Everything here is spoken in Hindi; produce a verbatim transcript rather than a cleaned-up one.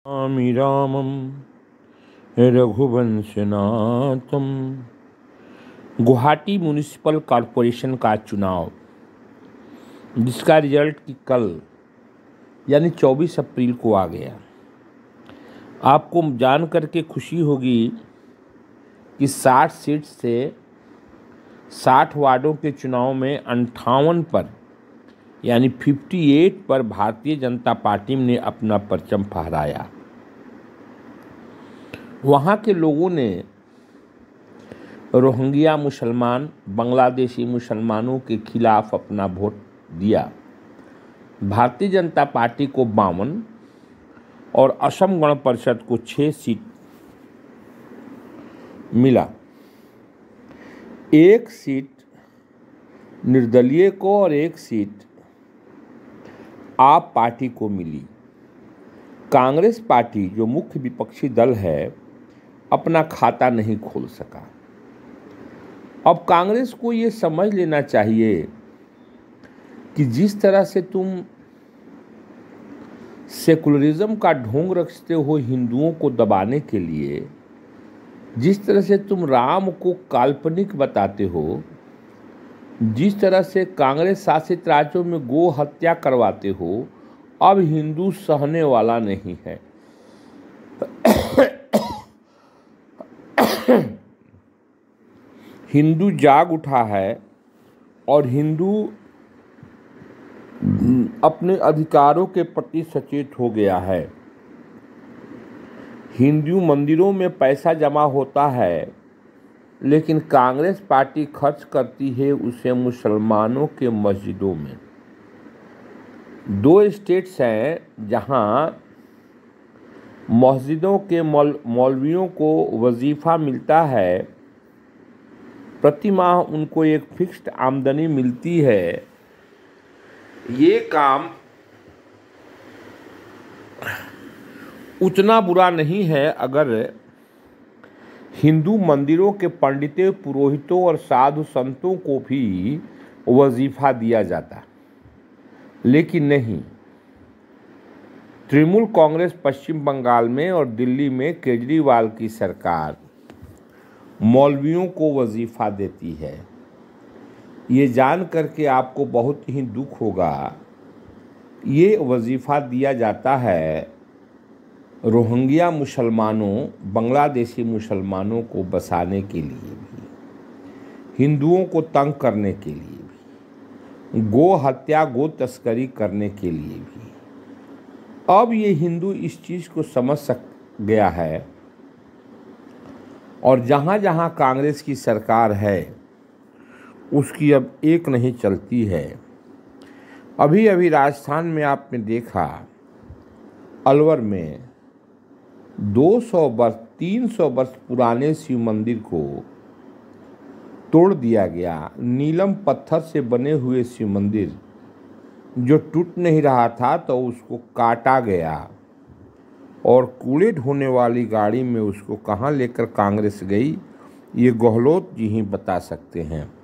स्वामी रामम रघुवंशनाथम। गुवाहाटी म्यूनिसिपल कॉरपोरेशन का चुनाव, जिसका रिजल्ट कि कल यानी चौबीस अप्रैल को आ गया। आपको जान करके खुशी होगी कि साठ सीट से साठ वार्डों के चुनाव में अंठावन पर यानी अट्ठावन पर भारतीय जनता पार्टी ने अपना परचम फहराया। वहाँ के लोगों ने रोहिंग्या मुसलमान, बांग्लादेशी मुसलमानों के खिलाफ अपना वोट दिया। भारतीय जनता पार्टी को बावन और असम गण परिषद को छः सीट मिला। एक सीट निर्दलीय को और एक सीट आप पार्टी को मिली। कांग्रेस पार्टी, जो मुख्य विपक्षी दल है, अपना खाता नहीं खोल सका। अब कांग्रेस को ये समझ लेना चाहिए कि जिस तरह से तुम सेकुलरिज्म का ढोंग रखते हो हिंदुओं को दबाने के लिए, जिस तरह से तुम राम को काल्पनिक बताते हो, जिस तरह से कांग्रेस शासित राज्यों में गो हत्या करवाते हो, अब हिंदू सहने वाला नहीं है। हिंदू जाग उठा है और हिंदू अपने अधिकारों के प्रति सचेत हो गया है। हिंदू मंदिरों में पैसा जमा होता है, लेकिन कांग्रेस पार्टी खर्च करती है उसे मुसलमानों के मस्जिदों में। दो स्टेट्स हैं जहां मस्जिदों के मौल मौलवियों को वजीफ़ा मिलता है, प्रति माह उनको एक फिक्स्ड आमदनी मिलती है। ये काम उतना बुरा नहीं है अगर हिंदू मंदिरों के पंडितों, पुरोहितों और साधु संतों को भी वजीफ़ा दिया जाता, लेकिन नहीं। तृणमूल कांग्रेस पश्चिम बंगाल में और दिल्ली में केजरीवाल की सरकार मौलवियों को वजीफ़ा देती है। ये जान करके आपको बहुत ही दुख होगा। ये वजीफ़ा दिया जाता है रोहिंग्या मुसलमानों, बांग्लादेशी मुसलमानों को बसाने के लिए भी, हिंदुओं को तंग करने के लिए भी, गो हत्या, गो तस्करी करने के लिए भी। अब ये हिंदू इस चीज़ को समझ सक गया है और जहाँ जहाँ कांग्रेस की सरकार है उसकी अब एक नहीं चलती है। अभी अभी राजस्थान में आपने देखा, अलवर में दो सौ वर्ष तीन सौ वर्ष पुराने शिव मंदिर को तोड़ दिया गया। नीलम पत्थर से बने हुए शिव मंदिर जो टूट नहीं रहा था तो उसको काटा गया और कूड़े ढोने वाली गाड़ी में उसको कहाँ लेकर कांग्रेस गई, ये गहलोत जी ही बता सकते हैं।